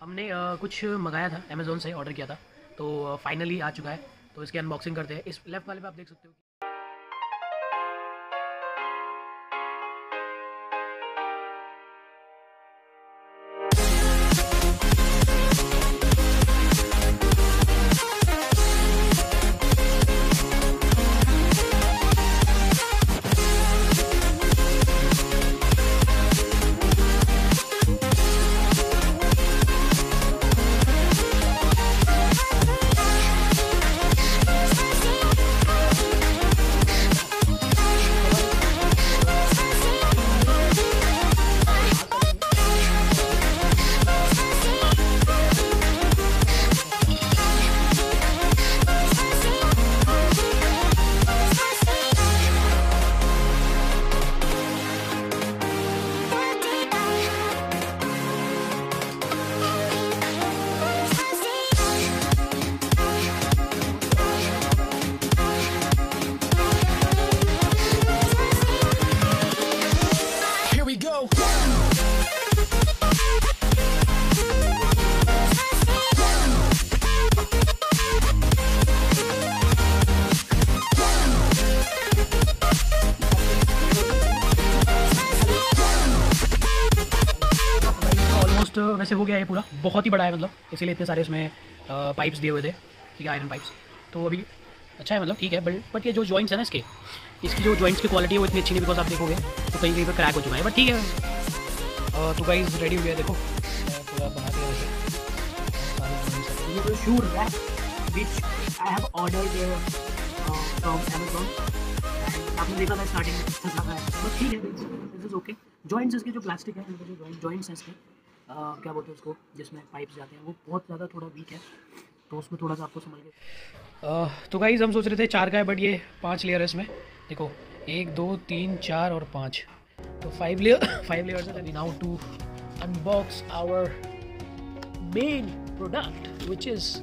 हमने कुछ मंगाया था, अमेज़ोन से ऑर्डर किया था, तो फाइनली आ चुका है। तो इसकी अनबॉक्सिंग करते हैं। इस लेफ्ट वाले पे आप देख सकते हो। वैसे हो गया है पूरा, बहुत ही बड़ा है मतलब, इसीलिए इतने सारे इसमें पाइप्स दिए हुए थे, ठीक है, आयरन पाइप्स। तो अभी अच्छा है मतलब, ठीक है। बट ये जो जॉइंट्स है ना इसकी जो जॉइंट्स की क्वालिटी है वो इतनी अच्छी नहीं, बिकॉज आप देखोगे तो कहीं कहीं पर क्रैक हो चुका है, बट ठीक है। तो गाइस रेडी हो गया, देखो पूरा बना दिया वैसे। Shoe rack which I have ordered from Amazon, आपने देखा था स्टार्टिंग में अच्छा लगा है, बट ठीक है, दिस इज़ ओके। जॉइंट्स इसके जो प्लास्टिक है, इनके जो जॉइंट्स हैं इसके क्या बोलते हैं उसको, जिसमें पाइप्स जाते हैं, वो बहुत ज़्यादा थोड़ा वीक है, तो उसमें थोड़ा सा आपको समझ के। तो गाइस हम सोच रहे थे 4 का है, बट ये 5 लेयर है इसमें, देखो 1 2 3 4 और 5, तो 5 लेयर्स है। Now to unbox our main product which is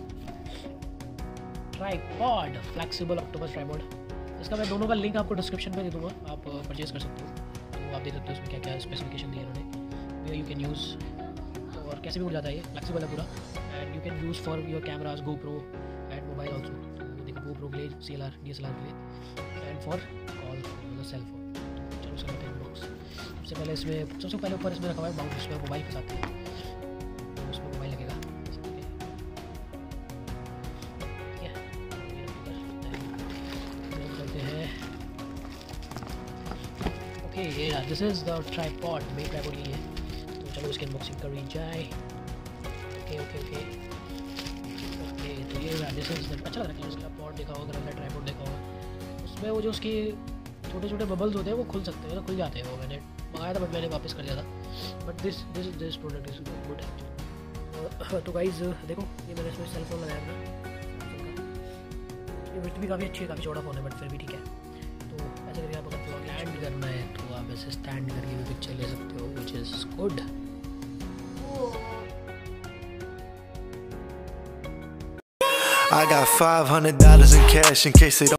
tripod, flexible octopus tripod. इसका मैं दोनों का लिंक आपको डिस्क्रिप्शन में दे दूँगा, आप परचेज़ कर सकते हो। तो आप देख सकते हो इसमें क्या क्या स्पेसिफिकेशन दिए उन्होंने, यू कैन यूज़, और कैसे भी उड़ जाता है, ये फ्लेक्सिबल है पूरा, and you can use for your cameras, GoPro and mobile also. तो देखो GoPro के लिए, DSLR के लिए, एंड फॉर कॉल मतलब सेल फोन। तो चलो उसका बॉक्स सबसे पहले इसमें, सबसे पहले ऊपर इसमें रखा हुआ है बाउंड, जिसमें मोबाइल के साथ है, तो उसमें मोबाइल लगेगा, ठीक है। करते हैं ओके, ये this is the tripod, main tripod ये है। चलो उसकी अनबॉक्सिंग करी जाए। ओके ओके ओके ओके, तो ये दिस इज अच्छा लग रहा है। उसका पॉड देखा होगा, अगर ट्राइपॉड देखा होगा, उसमें वो जो उसके छोटे छोटे बबल्स होते हैं वो खुल सकते हैं, तो खुल जाते हैं। वो मैंने मंगाया था बट मैंने वापस कर दिया था, but this product is good actually. तो गाइज देखो, ये मैंने इसमें सेल फोन लगाया था, ये विड्थ भी काफ़ी अच्छी है, काफ़ी चौड़ा फ़ोन है, बट फिर भी ठीक है। तो ऐसे करके आप अगर ब्लॉग लैंड करना है तो आप ऐसे स्टैंड करके भी पिक्चर ले सकते हो, which is good. I got $500 in cash in case they don't